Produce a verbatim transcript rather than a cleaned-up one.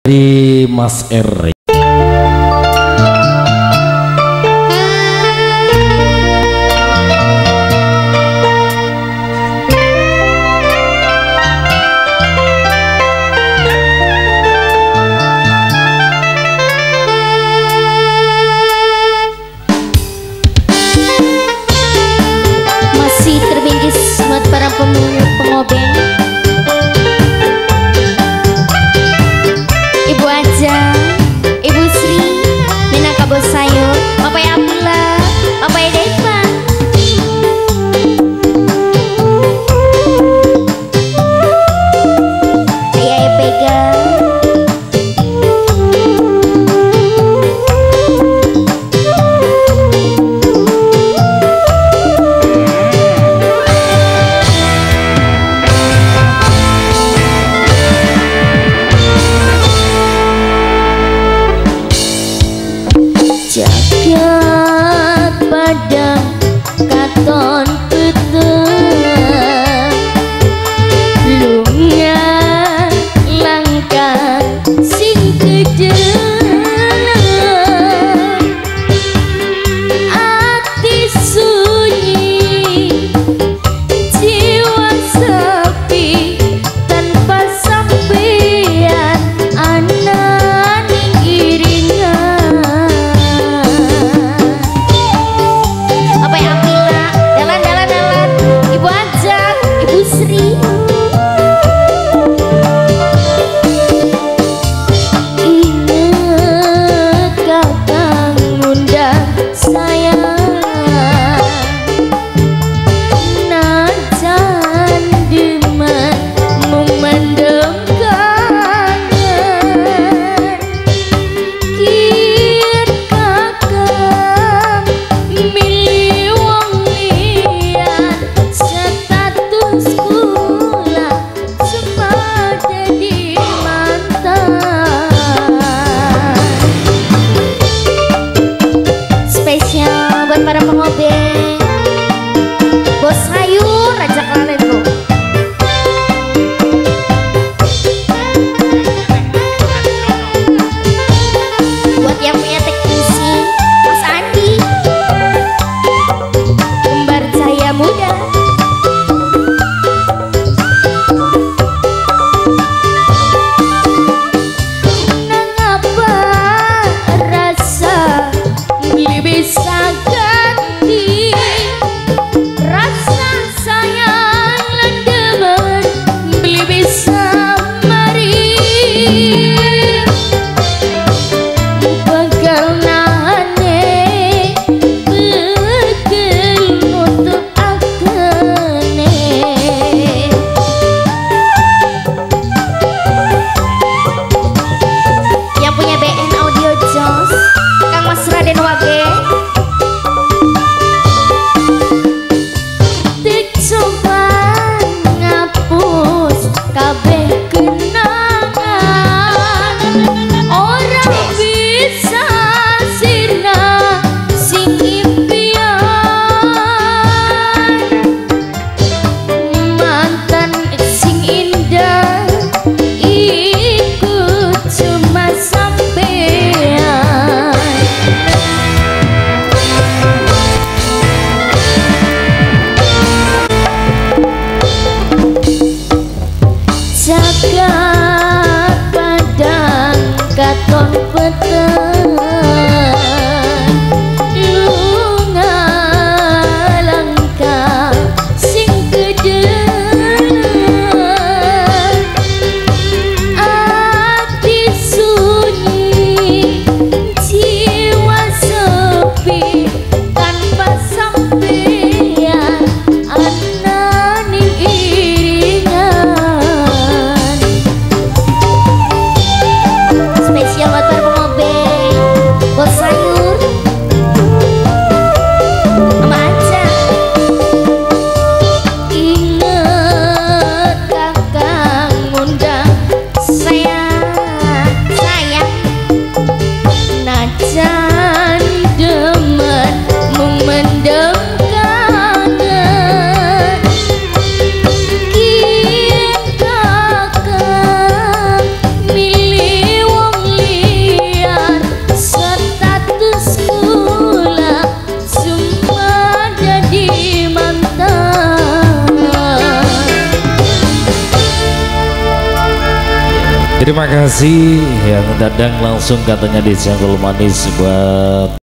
dari Mas R. Masih terbingkis buat para pengobeng. Ibu Aja, Ibu Sri, Nina Kabo Sayur, Bapak Abdullah, Bapak Deva. Ayah Pega. Jagat padang katon peteng lunga langkah sing kejelang ati sunyi jiwa sepi tanpa sampean anak ning iringan. Sri ingat kata ngundang saya najan demen memendam kangen kir kakak milih wong liyan status kula sempat jadi mantan. Spesial buat para pengobeng, Bos Sayur Raja Klaren bro. Buat yang punya teknisi Mas Andi, kembar Jaya Muda. Bisa ganti rasa sayang lendemen beli bisa mari bakal nahane begel untuk akene. Yang punya B N Audio Jos Kang Mas Raden Wage. Kabeh kenangan orang bisa sirna sing impian mantan sing indah ikut cuma sampean. Jagat padang katon peteng lunga langkah sing kejelang ati sunyi jiwa sepi tanpa sampean anak ning iringan. Spesial buat Terima kasih yang Dadang langsung katanya di Senggol Manis buat